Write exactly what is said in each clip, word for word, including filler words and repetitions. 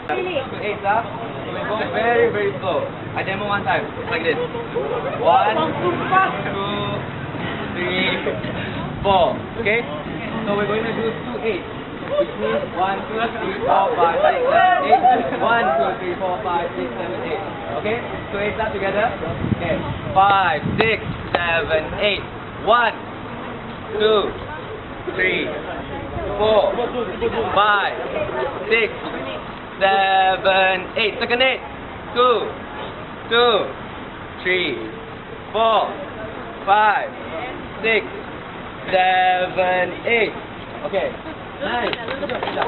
Two eights up. So we go very, very slow. I demo one time. It's like this. One, two, three, four. Okay? So we're going to do two eights. Which means one, two, three, four, five, six, seven, eight. One, two, three, four, five, six, seven, eight. Okay? Two eights up together. Okay. Five, six, seven, eight. One, two, three, four, five, six, seven, eight. Second eight. Two, two, three, four, five, six, seven, eight. Okay. Nice. Good job, good job.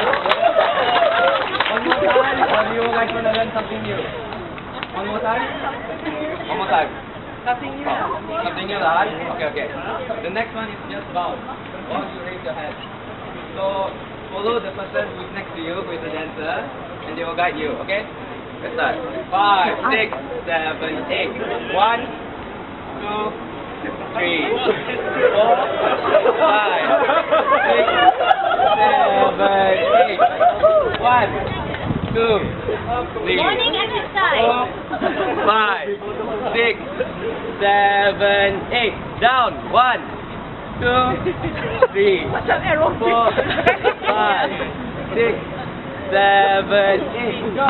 One more time, or you guys want to learn something new? One more time? One more time. Something new. Something new, right? Okay, okay. The next one is just bounce. Bounce, you raise your hand. So, follow the person who's next to you, who is the dancer, and they will guide you, okay? Let's start. Five, six, seven, eight. One, two, three, four, five, six, seven, eight. One, two, three, four, five, six, seven, eight. Down. One, two, three, four, five, six, seven, eight. Go.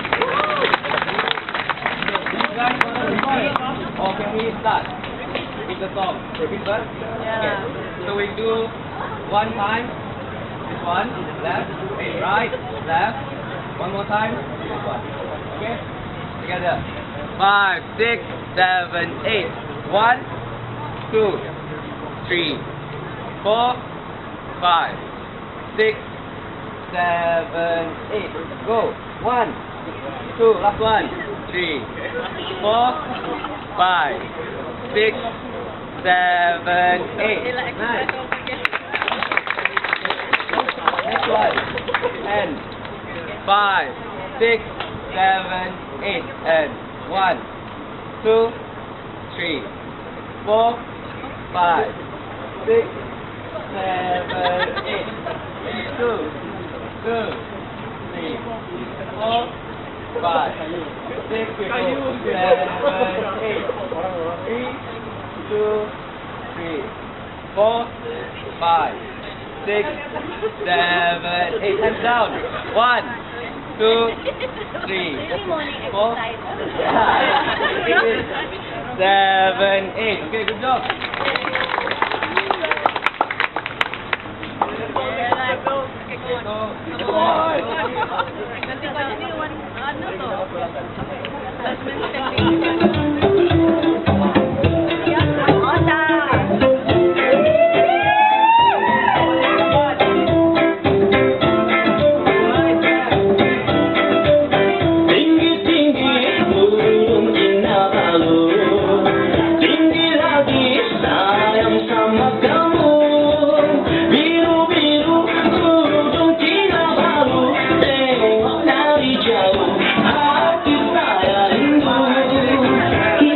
You guys want to repeat? Or can we start with the song? Repeat first? Yeah. Okay. So we do one time. This one. Left. Right. Left. One more time. This one. Okay? Together. Five, six, seven, eight. One, two, three, four, five, six, seven, eight. Go. One, two, last one. Three, four, five, six, seven, eight. Nice. Next one. And five, six, seven, eight. And one, two, three, four, five, six, seven, eight. Two, two, three, four, five, six, seven, eight. Three, two, three, four, five, six, seven, eight. Hands down. One, two, three, four, five, six, seven, eight. Okay, good job. Nanti pagi ni wan ano to? Hati saya rindu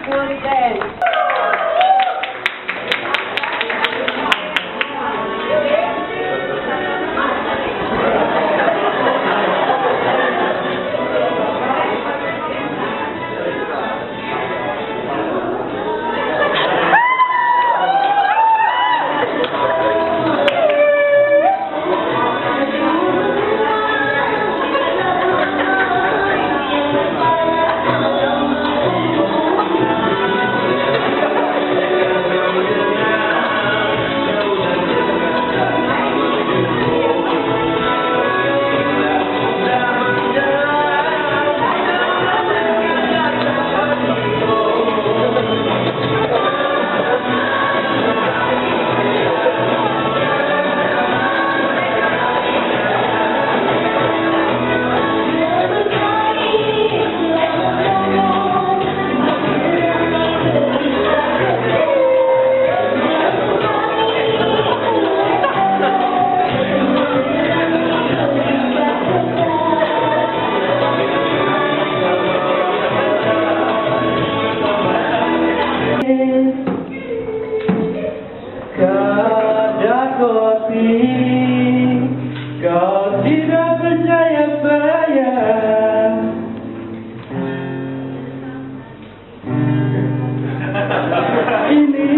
Punten. Kau tidak percaya saya. Ini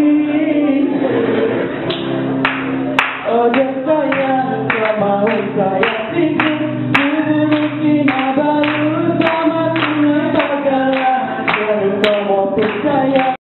oh dia sayang, kau mau saya tinggal.